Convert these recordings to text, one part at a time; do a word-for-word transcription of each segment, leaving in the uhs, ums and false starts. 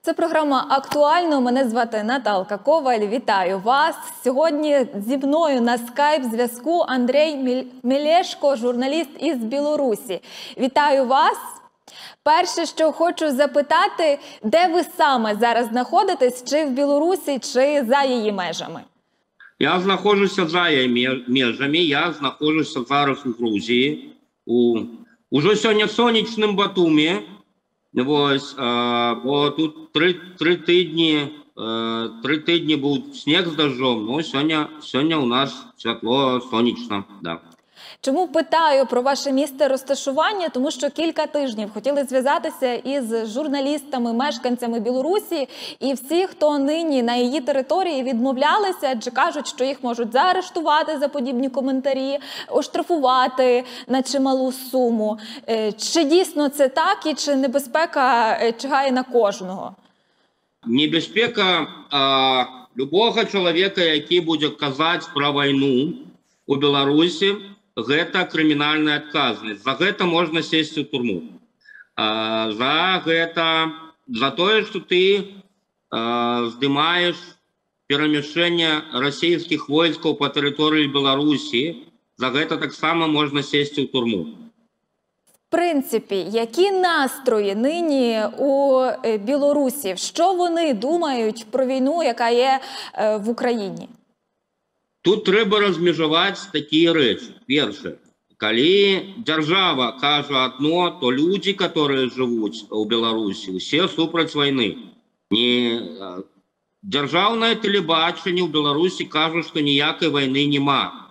Це програма «Актуально». Мене звати Наталка Коваль. Вітаю вас. Сьогодні зі мною на скайп-зв'язку Андрій Мелешко, журналіст із Білорусі. Вітаю вас. Перше, що хочу запитати, де ви саме зараз знаходитесь? Чи в Білорусі, чи за її межами? Я знаходжуся за її межами. Я знаходжуся зараз у Грузії. У... Уже сьогодні сонячним Батумі. Ось, а, бо тут три, три тижні, а, три тижні був сніг з дощом, ну сьогодні, сьогодні у нас світло, сонячно, да. Чому питаю про ваше місце розташування? Тому що кілька тижнів хотіли зв'язатися із журналістами, мешканцями Білорусі, і всі, хто нині на її території, відмовлялися, адже кажуть, що їх можуть заарештувати за подібні коментарі, оштрафувати на чималу суму. Чи дійсно це так і чи небезпека чигає на кожного? Небезпека а, любого чоловіка, який буде казати про війну у Білорусі, гэта крымінальная адказнасць. За гэта можна сесть у турму. А, за гэта, за тое, што ты а, здымаеш перамяшчэнне расійскіх войскаў па тэрыторыі Беларусі, за гэта таксама можна сесть у турму. В принципі, які настрої нині у Білорусі? Що вони думають про війну, яка є в Україні? Тут трэба размежаваць такія рэчы. Першае, калі дзяржава кажа адно, то людзі, которые жывуць у Беларусі, усе супраць вайны. Не дзяржаўнае тэлебачанне ў Беларусі кажа, што ніякай вайны няма.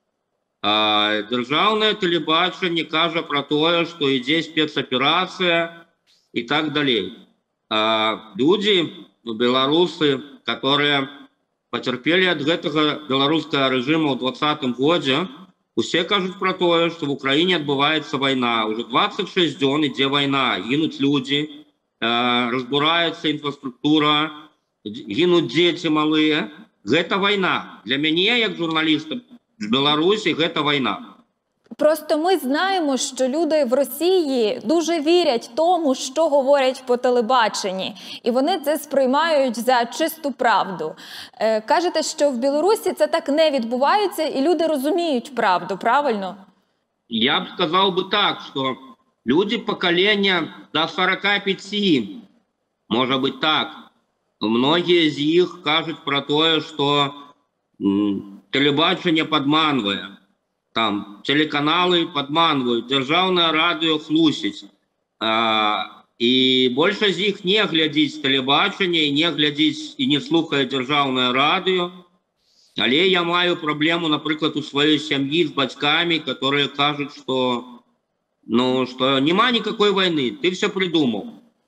А дзяржаўнае тэлебачанне кажа пра тое, што ідзе спецаперацыя і так далей. А людзі, беларусы, которые потерпели от гэтага белорусского режима в двадцатым годзе, усе кажуць про тое, что в Украине отбывается война. Уже двадцать шесть дзён ідзе война, гинут люди, э, разбурается инфраструктура, гинут дети малые. Гэта война. Для мяне, як журналиста з Беларусі, гэта война. Просто ми знаємо, що люди в Росії дуже вірять тому, що говорять по телебаченні. І вони це сприймають за чисту правду. Е, кажете, що в Білорусі це так не відбувається, і люди розуміють правду, правильно? Я б сказав би так, що люди покоління до сорока пяти, може бути так, многие з них кажуть про те, що м, телебачення підманює. Там телеканалы подманывают, державное радио хлусить. А, и больше из них не глядить телебачение, не глядить и не слухать державное радио. Але я маю проблему, например, у своей семьи с батьками, которые кажут, что, ну, что нема никакой войны, ты все придумал.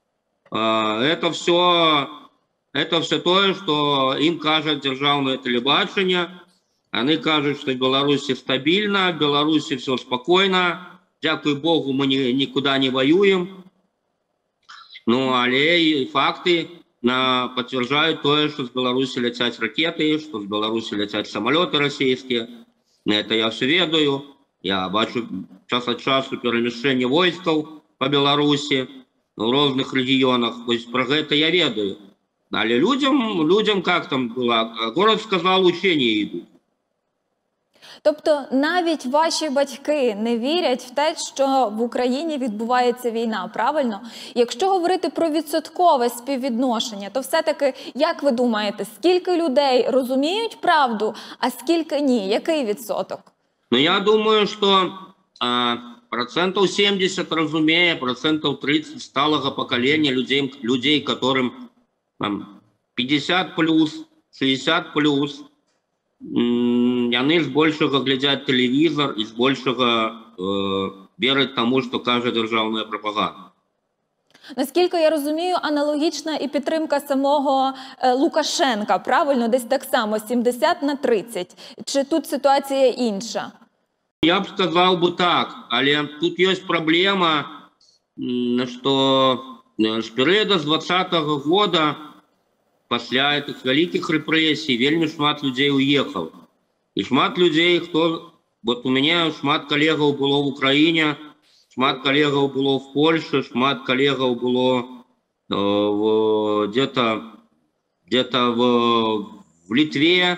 А, это все, это все то, что им кажет державное телебачение. Они кажут, что в Беларуси стабильно, в Беларуси все спокойно, дякую Богу, мы ни, никуда не воюем. Ну, але факты на, подтверждают то, что с Беларуси летят ракеты, что с Беларуси летят самолеты российские. Это я все ведаю. Я бачу час от часу перемещение войсков по Беларуси в разных регионах. То есть про это я ведаю. Але людям, людям как там было? Город сказал, учения идут. Тобто навіть ваші батьки не вірять в те, що в Україні відбувається війна, правильно? Якщо говорити про відсоткове співвідношення, то все-таки, як ви думаєте, скільки людей розуміють правду, а скільки ні? Який відсоток? Ну, я думаю, що а, процентів сімдесят розуміє, процентів тридцять сталого покоління людей, людей, которым там, пятьдесят плюс, шестьдесят плюс, яны збольшага глядзяць тэлевізор і збольшага э, віраць таму, што кажа дзяржаўная прапаганда. Наскільки я розумію, аналогічна і підтримка самого е, Лукашенка, правильно? Десь так само, сімдесят на тридцять. Чи тут ситуація інша? Я б сказав би так, але тут є проблема, що з періоду з двадцатого года пасля этих великих репрессий вельмі шмат людей уехал. И шмат людей, кто... Вот у меня шмат коллегов было в Украине, шмат коллегов было в Польше, шмат коллегов было где-то где-то в, в Литве,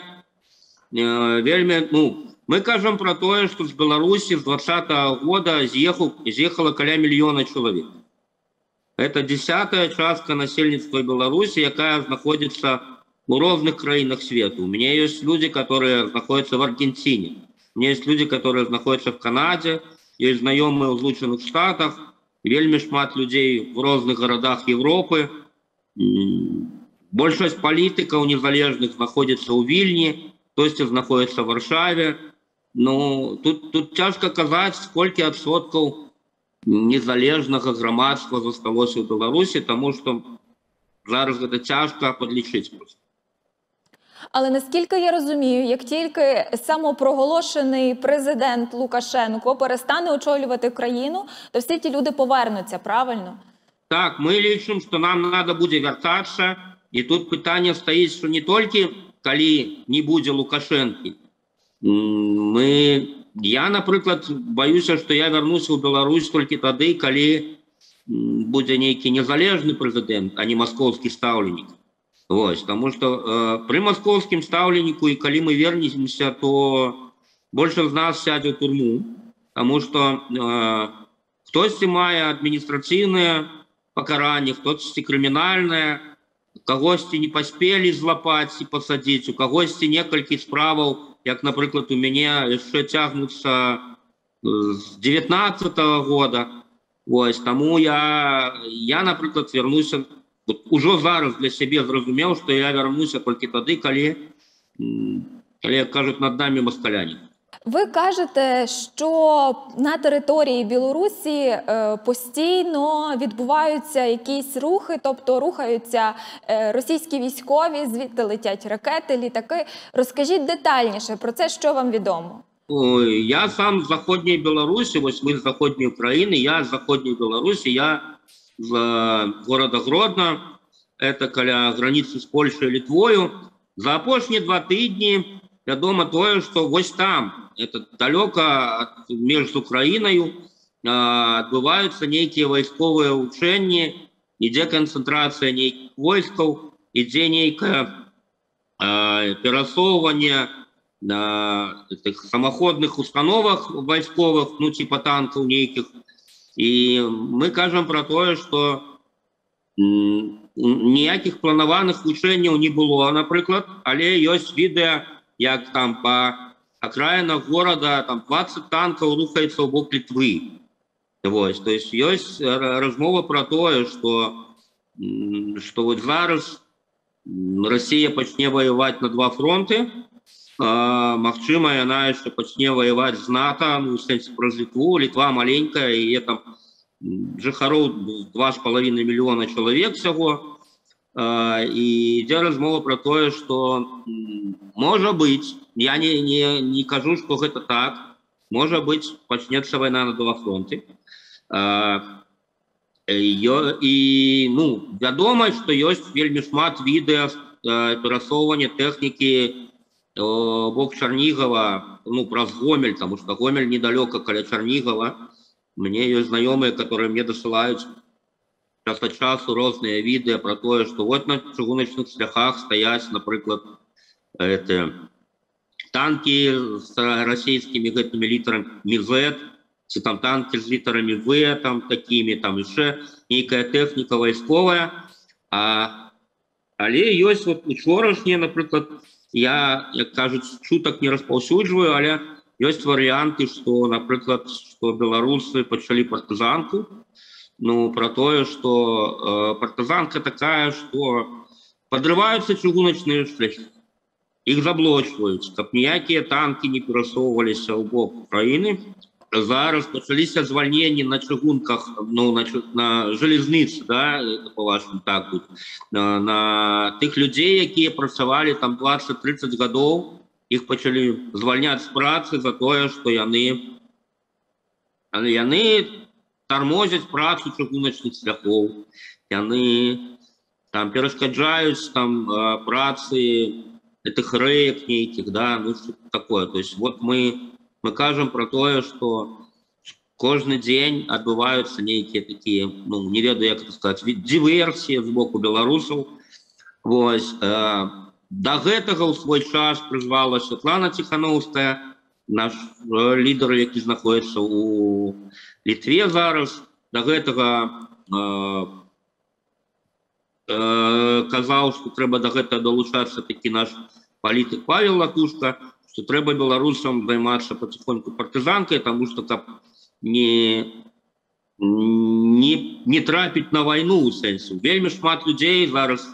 вельми, ну, мы кажем про то, что с Беларуси с двадцатого года з'ехал, з'ехало каля миллиона человек. Это десятая частка насельніцтва Беларуси, якая находится в разных краинах света. У меня есть люди, которые находятся в Аргентине. У меня есть люди, которые находятся в Канаде. Есть знакомые в Злученых Штатах. Вельми шмат людей в разных городах Европы. Большасць палітыкаў незалежных находится у Вильне, то есть находится в Варшаве. Ну, тут, тут цяжка казаць, сколькі адсоткаў незалежнага грамадства засталося ў Беларусі, тому что зараз гэта цяжка подлічыць просто. Але наскільки я розумію, як тільки самопроголошений президент Лукашенко перестане очолювати країну, то всі ті люди повернуться, правильно? Так, ми лічимо, що нам треба буде вертатися. І тут питання стоїть, що не тільки, коли не буде Лукашенки. Ми, я, наприклад, боюся, що я вернуся в Білорусь тільки тоді, коли буде некий незалежний президент, а не московський ставленник. Ось, тому що э, при московскім ставленнику, і коли ми вернемся, то більше з нас сяде в тюрму, тому що э, хтось має адміністраційне покарання, хтось кримінальне, когось не поспели злапати і посадити, у когось некілька справ, як, наприклад, у мене ще тягнуться з дев'ятнадцятого года. Ось, тому я, я, наприклад, вернуся. Вот уже зараз для себе зрозумел, что я вернуся тільки тоді, коли, коли кажуть над нами москаляне. Ви кажете, що на території Білорусі е, постійно відбуваються якісь рухи, тобто рухаються е, російські військові, звідти летять ракети, літаки. Розкажіть детальніше про це, що вам відомо. Ой, я сам з Заходньої Білорусі, ось ми з Заходньої України, я з Заходньої Білорусі, я з города Гродно, это каля границы с Польшей и Литвою. За опошние два тыдні вядома тое, что вось там, это далеко от, между Украиной, отбываются некие войсковые учения, ідзе концентрация неких войсков, ідзе некое э, перасоўванне на этих самоходных установах войсковых, ну типа танков неких. И мы кажем про то, что ніяких планаваных вучэнняў не было, напрыклад, але ёсць відэа, як там по окраинах города там двадцать танков рухаецца ў бок Літвы. Вось, то есть ёсць размова про то, что, что вот зараз Россия пачне воевать на два фронты, а, магчыма, яна яшчэ пачне воевать з НАТО, ну, в сэнсе праз Літву. Літва маленькая, и там жыхароў два з паловиной миллиона человек всего. А, и ідзе размова про то, что может быть, я не, не, не кажу, что это так, может быть, пачнецца война на два фронты. А, и, ну, вядома, что ёсць вельмі шмат відэа перасоўвання тэхнікі бок Чернигова, ну, про Гомель, потому что Гомель недалеко каля Чернигова. Мне есть знакомые, которые мне досылают час от часу разные виды про то, что вот на чыгуночных шляхах стоят, например, это, танки с российскими гэтыми литрами зет, чи там танки с литрами В, там такими, там еще некая техника войсковая. А, але есть вот учорашние, например, я, як кажуть, чутак не распаўсюджваю, але ёсць варыянты, што, напрыклад, што беларусы пачалі партызанку. Ну, про тое, што э, партызанка такая, што подрываюцца чыгуначныя шляхі, іх заблочваюць, каб ніякія танкі не перасоўваліся ў бок Украіны. Зараз пачаліся звальненні на чыгунках, ну, на, на железніцы, да, по-вашаму так будет, на, на тых людзей, якія працавалі там двадцать-тридцать гадоў, іх пачалі звальняць з працы за тое, што яны, яны тармозяць працу чыгуначных шляхоў, яны там перашкаджаюць там працы этих рэек нейкіх, да, ну, что такое. То есть вот мы Мы кажем про то, что кожны дзень адбываюцца нейкія такія, ну, не ведаю, як это сказаць, дыверсіі з боку беларусаў. Вось, э, да гэтага ў свой час прызвала Святлана Ціхановская, наш э, лідар, які знаходіцца ў Літве зараз. Да гэтага э, э, казаў, што трэба да гэтага далучацца такі наш палітык Павел Латушка, што трэба беларусам займацца паціхоньку партызанкай, таму што каб не, не, не трапіць на вайну ў сэнсу. Вельмі шмат людзей зараз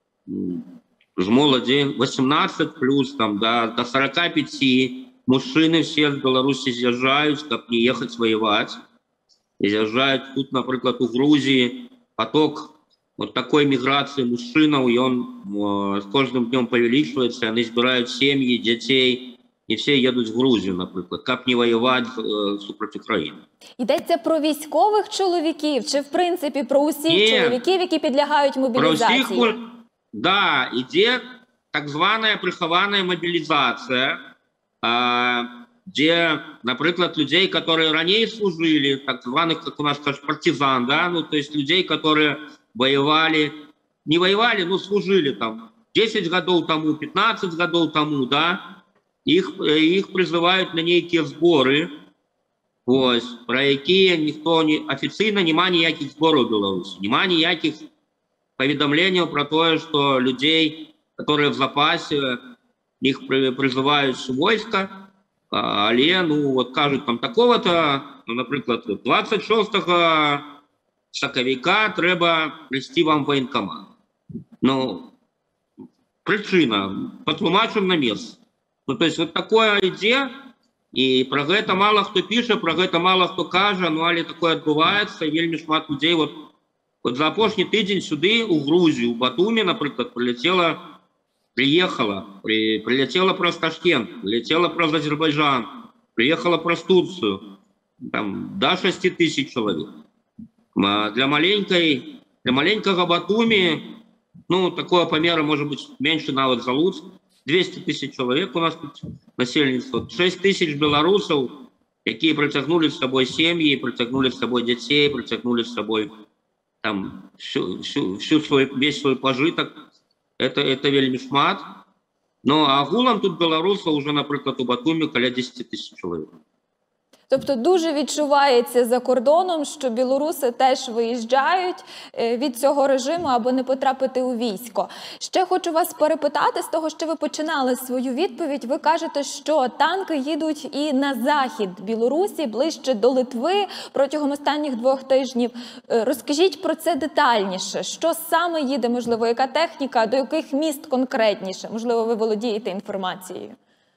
з моладзі восемнадцать плюс там, да, до сорока пяти мужчыны все з Беларусі з'язджаюць, каб не ехаць воеваць. З'язджаюць тут, напрыклад, у Грузіі поток вот такой міграцыі мужчынаў, ён э, з кожным днём павялічваецца, яны збіраюць сем'і, дзяцей, і все едуць в Грузію, наприклад, каб не воювати е, супроти України. Йдеться про військових чоловіків чи, в принципі, про усіх Ні, чоловіків, які підлягають мобілізації? Про всіх, да, йде так звана прихована мобілізація, е, де, наприклад, людей, которые ранее служили, так званых, как у нас скажут, партизан, да, ну, то есть людей, которые воевали, не воевали, но служили там десять годов тому, пятнадцать годов тому, да, их, их призывают на некие сборы, ось, про якія ніхто не, офіційна нема ніяких зборів в Беларусі, нема ніяких повідомлений про то, что людей, которые в запасе, их призывают в войска, але, ну, вот кажуть, там такого-то, ну, наприклад, двадцять шостого сакавіка треба прийти вам в воєнкомат. Ну, причина, патлумачим на место. Ну, то есть вот такое ідзе, і про гэта мало хто піша, про гэта мало хто кажа, ну, але такое адбываецца, і вельмі шмат людзей. Вот, вот за апошні тыдзень сюды, у Грузію, у Батуми, напрыклад, прилетела, приехала, при, прилетела праз Ташкент, прилетела праз Азербайджан, приехала праз Турцию, там, до шести тысяч человек. Для маленькой, для маленького Батуми, ну, такого помера может быть меньше нават за Луцк, двести тысяч человек у нас тут насельніцтва, шесть тысяч белорусов, якія притягнули с собой семьи, притягнули с собой детей, притягнули с собой там всю, всю, всю свой, весь свой пожиток. Это, это вельмі шмат. Ну, а агулам тут белорусов уже, наприклад, у Батумі каля десяти тисяч чоловік. Тобто дуже відчувається за кордоном, що білоруси теж виїжджають від цього режиму, аби не потрапити у військо. Ще хочу вас перепитати, з того, що ви починали свою відповідь, ви кажете, що танки їдуть і на захід Білорусі, ближче до Литви протягом останніх двох тижнів. Розкажіть про це детальніше. Що саме їде, можливо, яка техніка, до яких міст конкретніше? Можливо, ви володієте інформацією.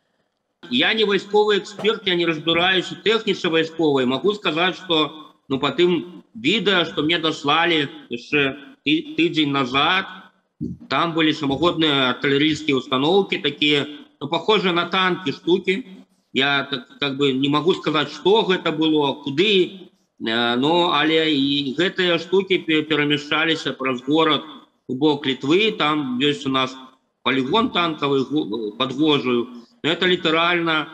Я не войсковый эксперт, я не разбираюсь в технике войсковой. Могу сказать, что ну, по тем видео, что мне дослали еще тыдень назад, там были самоходные артиллерийские установки, такие, ну, похожие на танки штуки. Я так, как бы не могу сказать, что это было, куды, но але и гэтые штуки перемещались праз город у бок Литвы, там есть у нас полигон танковый под Гожею. Это литерально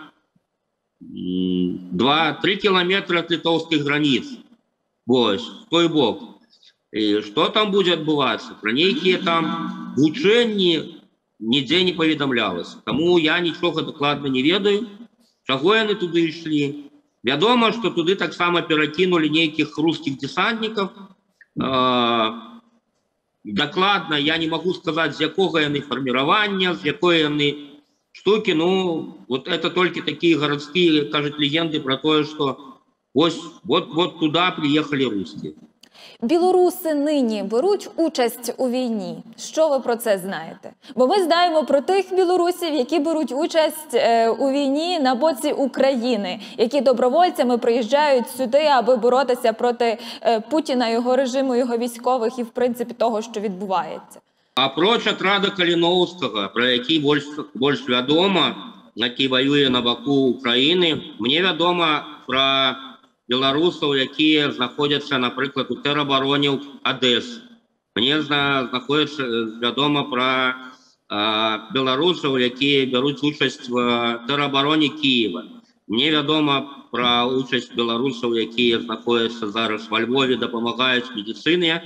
два-три километра от литовских границ. Вот, в той бок. И что там будет отбываться? Про некие там вучэнні нигде не поведомлялось. Тому я ничего докладно не ведаю. Чаго яны туды ішлі? Вядома, что туды так само перакинули неких русских десантников. Докладно я не могу сказать, з якога яны формирования, з якой яны штуки, ну, вот это только такие городские, кажут, легенды про то, что вот, вот, вот туда приехали русские. Білоруси нині беруть участь у війні. Що ви про це знаєте? Бо ми знаємо про тих білорусів, які беруть участь е, у війні на боці України, які добровольцями приїжджають сюди, аби боротися проти е, Путіна, його режиму, його військових і, в принципі, того, що відбувається. Апроч атрада Каліновського, про який більш, більш відомо, який воює на боку України, мені відомо про білорусів, які знаходяться, наприклад, у теробороні Одеси. Мені знаходиться відомо про а, білорусів, які беруть участь в теробороні Києва. мне вядома пра участь беларусаў, якія знаходзяцца зараз во Львове, дапамагаюць медыцыне.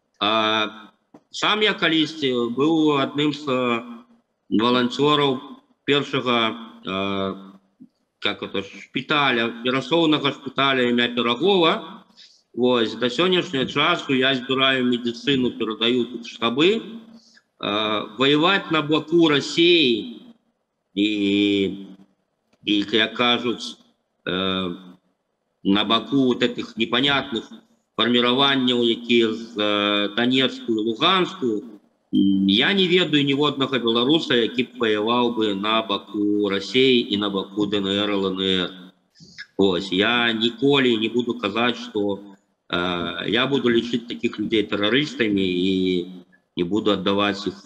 А сам я калісьці быў адным з волонтеров першага э, как это шпіталя, перасоўнага шпіталя імя Пірагова. Вось, до сённяшняга часу я збіраю медицину, перадаю тут штабы. Э, воевать на боку России и, и как кажуць, э, на боку вот этих непонятных формирований, якія з э, Донецкую, Луганскую, я не ведаю ніводнага беларуса, які б воевал бы на боку России и на боку ДНР, ЛНР. Ось, я ніколі не буду казаць, что э, я буду лічыць таких людей террористами и не буду отдавать их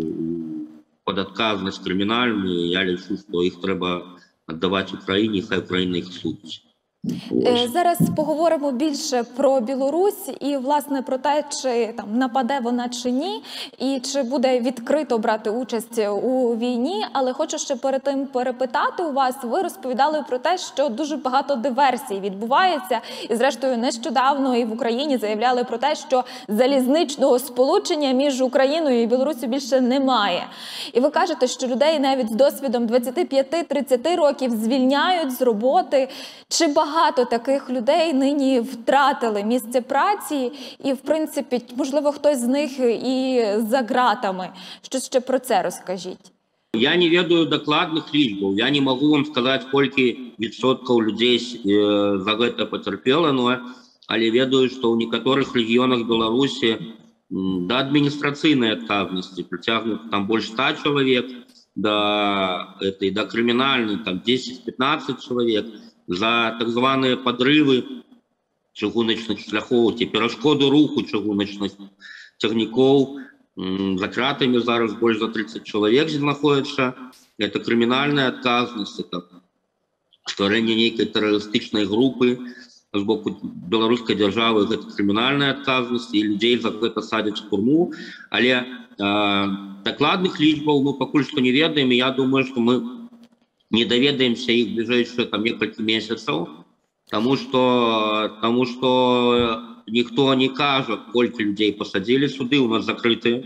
под отказность криминальную. Я лічу, что их треба отдавать Украине, хай Украина их судить. Ось. Зараз поговоримо більше про Білорусь і, власне, про те, чи там нападе вона чи ні, і чи буде відкрито брати участь у війні. Але хочу ще перед тим перепитати у вас, ви розповідали про те, що дуже багато диверсій відбувається. І, зрештою, нещодавно і в Україні заявляли про те, що залізничного сполучення між Україною і Білоруссю більше немає. І ви кажете, що людей навіть з досвідом двадцяти п'яти – тридцяти років звільняють з роботи. Чи багато Багато таких людей нині втратили місце праці і, в принципі, можливо, хтось з них і за ґратами. Що ще про це розкажіть? Я не ведаю докладных лічбаў. Я не могу вам сказать, сколько відсоткаў людей э, за гэта потерпело, но але ведаю, что у некоторых регионах Беларуси до административной отказности притягнут там больше ста человек, до этой, до криминальной там десять-пятнадцать человек. За так званые подрывы чыгуначных шляхоў ці перашкоду руху чыгуначных цягнікоў за кратамі зараз больш за тридцать человек знаходзіцца. Это крымінальная адказнасць, это стварэнне нейкай тэрарыстычнай групы з боку беларускай дзяржавы, гэта крымінальная адказнасць, і людзей за гэта садзяць у турму. Але э, дакладных лічбаў мы пакуль што не ведаем, і я думаю, што мы не даведаемся их в ближайшие там несколько месяцев, потому что, потому что никто не кажет, сколько людей посадили. Суды у нас закрытые,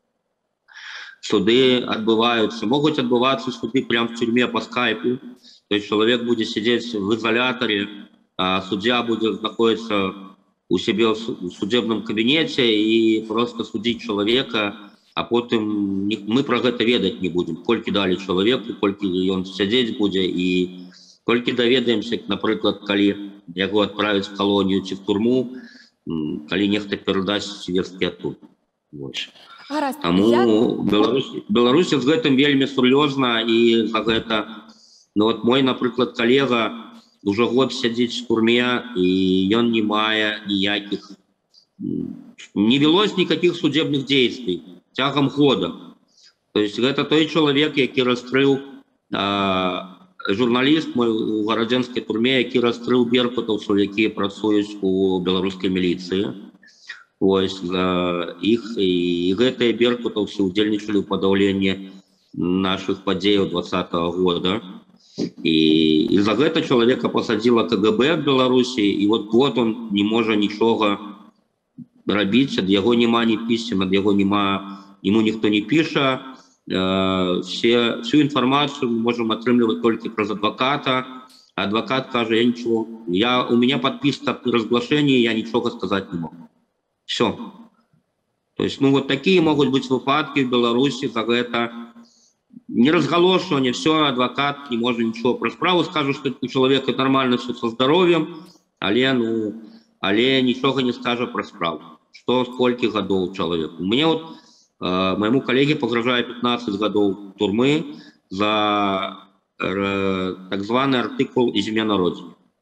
суды отбываются, могут отбываться суды прямо в тюрьме по скайпу, то есть человек будет сидеть в изоляторе, а судья будет находиться у себя в судебном кабинете и просто судить человека. А потым мы про гэта ведаць не будем, колькі далі чалавеку, колькі ён сядзець будзе, і колькі даведаемся, напрыклад, калі яго адправяць в калонію ці в турму, калі нехта перадасць весткі адтуль. Таму Беларусь, Беларусь з гэтым вельмі сур'ёзна, і за гэта, ну вот мой, напрыклад, калега уже год сядзіць в турме, і ён не мае ніякіх, не велось никаких судебных действий тягом года. То есть это той человек, які раскрыл а, журналист мой у гарадзенскай турме, які раскрыл беркутаўцаў, якія працуюць у беларускай міліцыі. Ось за іх і гэтыя беркутаўцы удзельнічалі ў падаўленні наших падзеяў двадцатого года. І, і за гэта чалавека посадила КГБ в Беларусі, і вот год он не можа нічога рабіць, ад яго няма ні пісем, ад яго няма, ему никто не пишет, э, все, всю информацию мы можем отрымливать только про адвоката. Адвокат скажет, я ничего, я, у меня подписка при разглашении, я ничего сказать не могу. Все. То есть, ну вот такие могут быть выпадки в Беларуси, за это не разголошивание, все, адвокат не может ничего про справу, скажет, что у человека нормально все со здоровьем, але, ну, але ничего не скажет про справу. Что, сколько годов человеку. Мне вот моему коллеге погрожает пятнадцать годов турмы за так званый артикул «Измена Родине».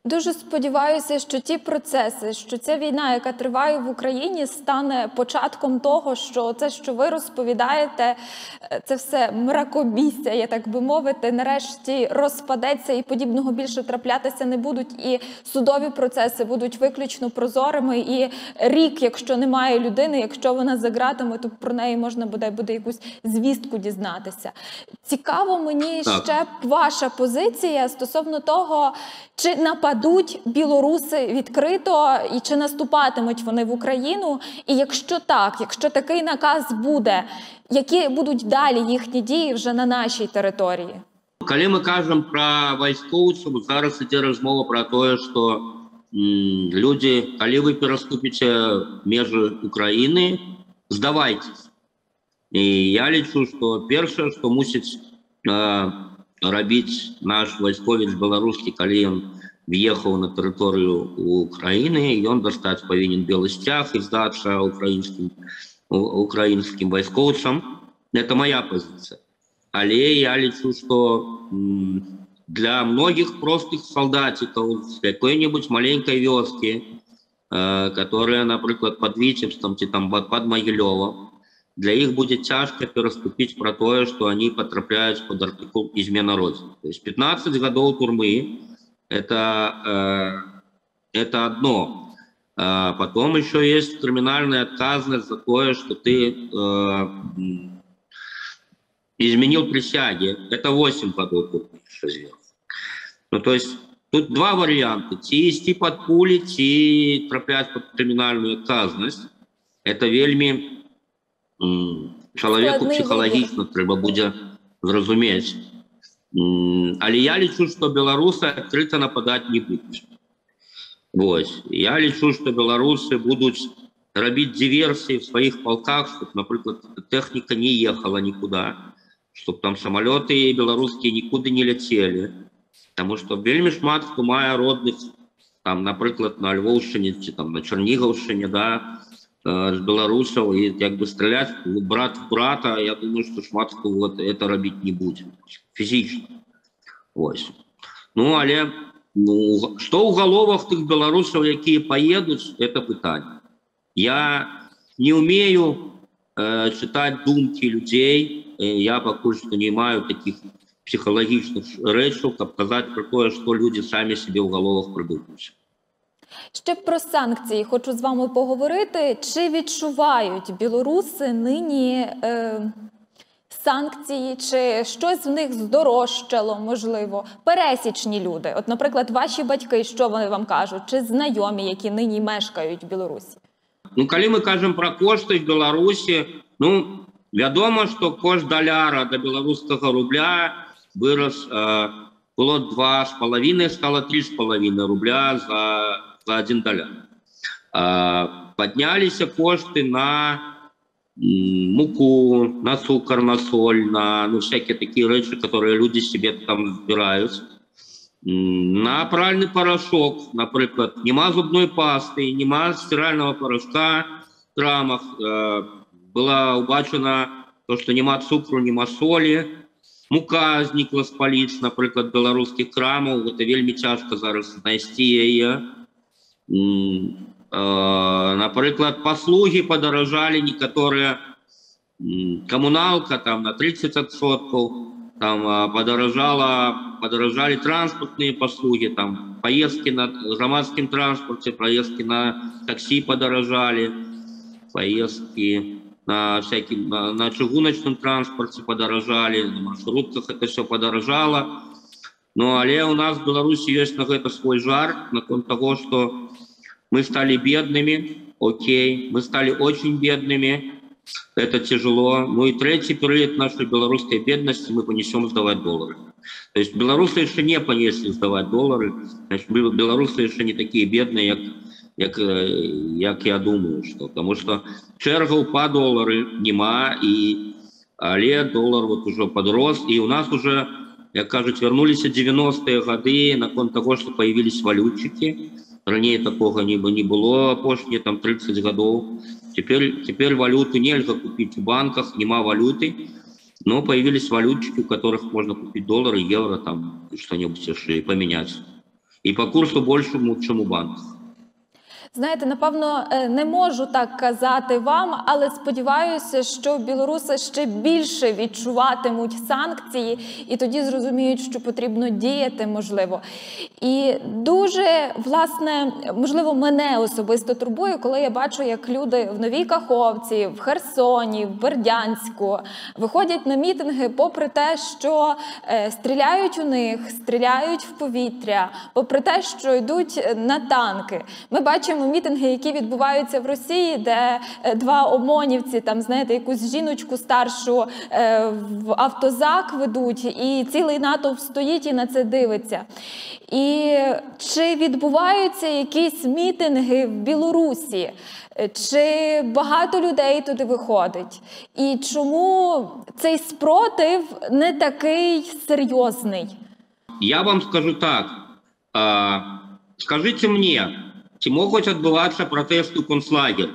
Дуже сподіваюся, що ті процеси, що ця війна, яка триває в Україні, стане початком того, що це, що ви розповідаєте, це все мракобісся, я так би мовити, нарешті розпадеться і подібного більше траплятися не будуть, і судові процеси будуть виключно прозорими, і рік, якщо немає людини, якщо вона за ґратами, то про неї можна буде, буде якусь звістку дізнатися. Цікаво мені так. ще ваша позиція стосовно того, чи нападуть білоруси відкрито і чи наступатимуть вони в Україну? І якщо так, якщо такий наказ буде, які будуть далі їхні дії вже на нашій території? Коли ми кажемо про військовців, зараз іде розмова про те, що м, люди, коли ви переступите межі України, здавайтесь. І я лічу, що перше, що мусить е, робити наш військовець білоруський, коли він в'їхав на територію України, і він достати повинен білий стяг і здатися українським, українським військовцям. Це моя позиція. Але я лічу, що для многих простых солдатиков с какой-нибудь маленькой вёски, э, которая, например, под Витебском, там, под Могилевом, для их будет тяжко переступить про то, что они потрапляют под артикул «измена Родины». То есть пятнадцать годов турмы – это, э, это одно. А потом еще есть криминальная отказность за то, что ты э, изменил присяги. Это восемь годов турмы еще сверху. Ну, то есть тут два варианта. Ті идти под пули, ті траплять под криминальную отказность. Это вельми чоловіку психологічно треба буде зрозуміти. Але я лічу, що білоруси відкрито нападати не будуть. Ось. Я лічу, що білоруси будуть робити диверсії в своїх полках, щоб, наприклад, техніка не їхала нікуди, щоб там самоліти білоруські нікуди не летіли. Тому що вельми шмат хто має родних, там, наприклад, на Львовщині чи там, на Чернігівщині, да, з білорусів, і якби стріляти брат в брата, я думаю, що шмат хто це робити не буде, фізично. Ось. Ну, але ну, що у головах тих білорусів, які поїдуть, це питання. Я не вмію е, читати думки людей, я поки що не маю таких психологічних речей, щоб казати про те, що люди самі собі в головах придумують. Ще про санкції хочу з вами поговорити. Чи відчувають білоруси нині е, санкції, чи щось в них здорожчало, можливо? Пересічні люди, от, наприклад, ваші батьки, що вони вам кажуть? Чи знайомі, які нині мешкають в Білорусі? Ну, коли ми кажемо про кошти в Білорусі, ну, відомо, що кошт доляра до білоруського рубля вирос, е, було два з половиною, стало три з половиною рубля за за один доляр. А, поднялись кошти на муку, на цукор, на соль, на ну, всякие такие речи, которые люди себе там збирають. На пральний порошок, наприклад, нема зубної пасти, нема стирального порошка в крамах. А, було убачено, то, що нема цукру, нема солі. Мука зникла з полиць, наприклад, білоруських крамів. Це вельми тяжко зараз знайти її. Наприклад, послуги подорожали некоторые, коммуналка там на тридцать відсотків, там подорожала, подорожали транспортные послуги, там поездки на громадском транспорте, поездки на такси подорожали, поездки на всяким, на, на чугуночном транспорте подорожали, на маршрутках это все подорожало. Ну, але у нас в Беларуси есть на это свой жар, на того, что мы стали бедными, окей, мы стали очень бедными, это тяжело. Ну и третий период нашей белорусской бедности мы понесем сдавать доллары. То есть белорусы еще не понесли сдавать доллары, значит, белорусы еще не такие бедные, как, как, как я думаю, что, потому что черга по доллары нема, и але доллар вот уже подрос, и у нас уже, як кажуть, вернулись девяностые годы на фон того, что появились валютчики. Ранее такого не, не было, апошние там тридцать годов. Теперь, теперь валюту нельзя купить в банках, нема валюты, но появились валютчики, у которых можно купить доллары, евро, там что-нибудь еще и поменять. и по курсу большему, чем у банков. Знаєте, напевно, не можу так казати вам, але сподіваюся, що білоруси ще більше відчуватимуть санкції і тоді зрозуміють, що потрібно діяти, можливо. І дуже, власне, можливо, мене особисто турбує, коли я бачу, як люди в Новій Каховці, в Херсоні, в Бердянську виходять на мітинги попри те, що е, стріляють у них, стріляють в повітря, попри те, що йдуть на танки. Ми бачимо мітинги, які відбуваються в Росії, де два ОМОНівці, там, знаєте, якусь жіночку старшу е, в автозак ведуть, і цілий натовп стоїть і на це дивиться. І чи відбуваються якісь мітинги в Білорусі? Чи багато людей туди виходить? І чому цей спротив не такий серйозний? Я вам скажу так. А, скажите мне, ці можуть відбуватися протести в концлагері?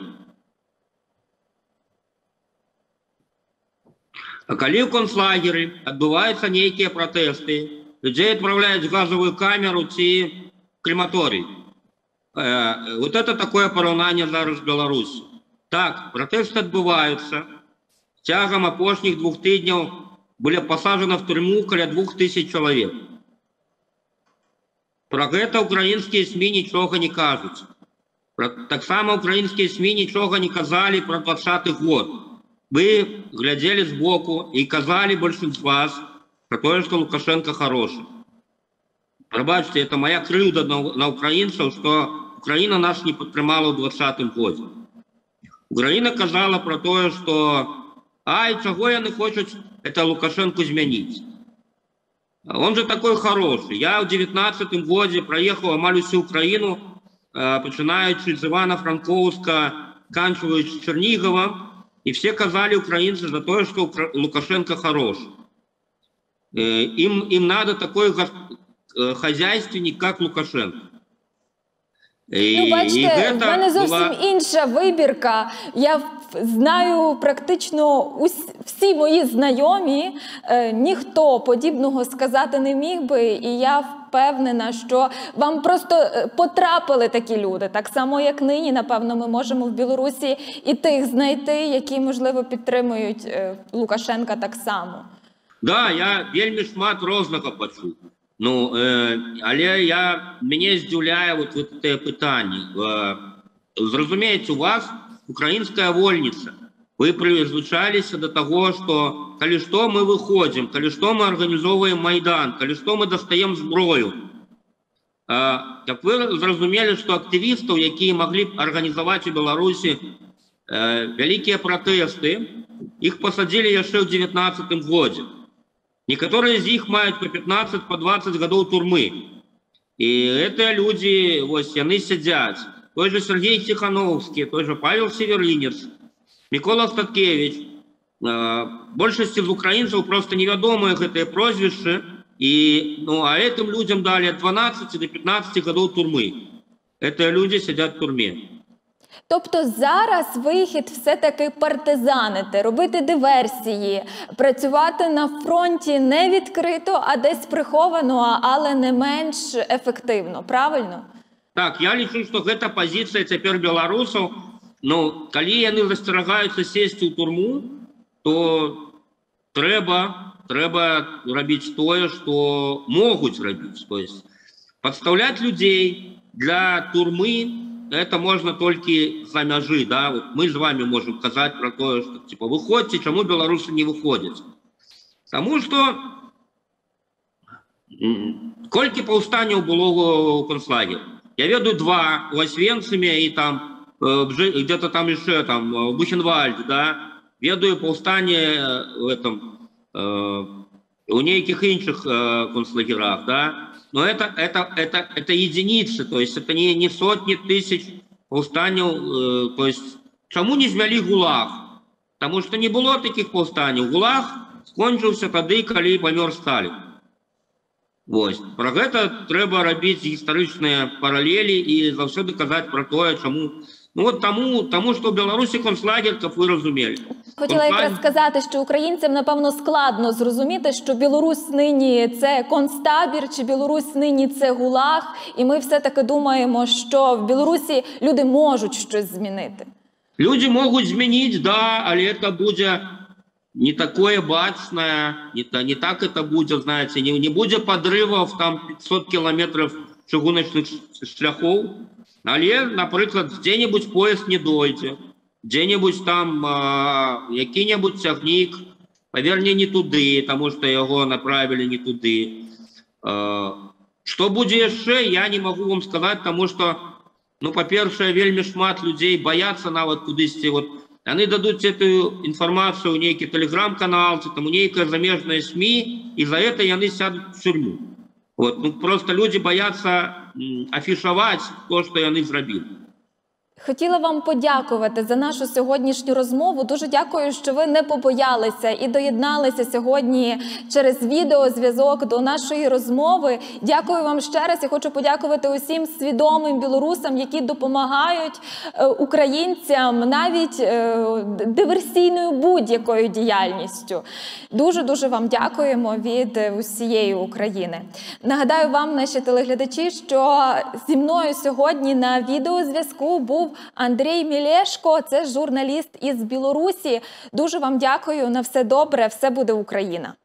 А коли в концлагері відбуваються ніякі протести, людей відправляють в газову камеру ці крематорії. Э, вот это такое порівняння зараз в Білорусі. Так, протести відбуваються. Тягом опошніх двох тижнів було посаджено в тюрму каля двох тисяч чоловік. Про гэта украінскія СМІ нічога не кажуць. Про, так само украінскія СМІ нічога не казалі про двадцаты год. Вы глядели сбоку и казали большинство из вас про то, что Лукашенко хороший. Пробачьте, это моя крылда на, на украинцев, что Украина нас не подтримала в двадцатым году. Украина казала про то, что ай, чего я не хочу это Лукашенко изменить. Он же такой хороший. Я в девятнадцатом году проехал амаль всю Украину, починаючи з Івано-Франковська, заканчиваючи Черниговом, и все казали украинцы за то, что Лукашенко хорош. Им, им надо такой хозяйственник, как Лукашенко. І, ну, бачите, в мене зовсім була... інша вибірка. Я знаю практично ус... всі мої знайомі, е, ніхто подібного сказати не міг би, і я впевнена, що вам просто потрапили такі люди. Так само, як нині, напевно, ми можемо в Білорусі і тих знайти, які, можливо, підтримують е, Лукашенка так само. Да, я вельми шмат розного почув. Ну, э, але я, мяне здзіўляе вот гэтае пытанне. Э, зразумееце, у вас украінская вольніца. Вы прызвычаліся до того, что калі што мы выходзім, калі што мы арганізоўваем Майдан, калі што мы дастаем зброю. Э, как вы зразумелі, што актывістаў, якія маглі б арганізаваць у Беларусі э, вялікія пратэсты, іх пасадзілі яшчэ ў девятнадцатым годзе. Некоторые из них имеют по пятнадцать, по двадцать годов турмы. И это люди, вот, они сидят. Той же Сергей Тихановский, той же Павел Северлинец, Микола Статкевич. Э, большинство из украинцев просто неведомые это прозвище. И, ну, а этим людям дали от двенадцати до пятнадцати годов турмы. Это люди сидят в турме. Тобто зараз вихід все-таки партизанити, робити диверсії, працювати на фронті не відкрито, а десь приховано, але не менш ефективно, правильно? Так, я лічу, що гэта позиція тепер білорусів. Ну, коли вони застерігаються сісти в турму, то треба, треба робити те, що можуть робити. Тобто, підставляти людей для турми. Это можно только за мяжи, да, вот мы с вами можем сказать про то, что, типа, выходите, чему белорусы не выходят. Потому что сколько повстаний было в концлагере? Я веду два в Освенциме и там, где-то там еще, там, в Бухенвальде, да, веду повстание в этом, у неких інших концлагерах, да. Но это, это, это, это единицы, то есть это не, не сотни тысяч повстаний. Э, то есть, чему не змяли ГУЛАГ? Потому что не было таких повстаний. ГУЛАГ скончился тогда, когда помер Сталин. Вось. Пра гэта трэба рабіць гістарычныя паралелі і заўсёды казаць пра тое, чаму. Ну от тому, тому що в Білорусі концлагер, як ви розуміли. Хотіла якраз сказати, що українцям, напевно, складно зрозуміти, що Білорусь нині – це концтабір, чи Білорусь нині – це ГУЛАГ. І ми все-таки думаємо, що в Білорусі люди можуть щось змінити. Люди можуть змінити, да, але це буде не такое бачное, не, та, не так это будет, знаете, не, не будет подрывов там пятьсот километров чыгуночных шляхов. Але, наприклад, где-нибудь поезд не дойдзе, где-нибудь там э, які-нибудь цягнік паверне не туды, тому што яго направілі не туды. Э, што будзе яшчэ, я не могу вам сказаць, тому што, ну, па-першае, вельмі шмат людзей баяцца нават кудысьці. Вот, яны дадуць эту інфармацыю ў нейкі тэлеграм-канал, ці там у нейкае замежнае СМИ, і за это яны сядуць в тюрьму. Вот, ну, просто люди боятся афішаваць то, що яны зрабілі. Хотіла вам подякувати за нашу сьогоднішню розмову. Дуже дякую, що ви не побоялися і доєдналися сьогодні через відеозв'язок до нашої розмови. Дякую вам ще раз і хочу подякувати усім свідомим білорусам, які допомагають українцям навіть диверсійною будь-якою діяльністю. Дуже-дуже вам дякуємо від усієї України. Нагадаю вам, наші телеглядачі, що зі мною сьогодні на відеозв'язку був Андрій Мілешко, це журналіст із Білорусі. Дуже вам дякую, на все добре, все буде Україна.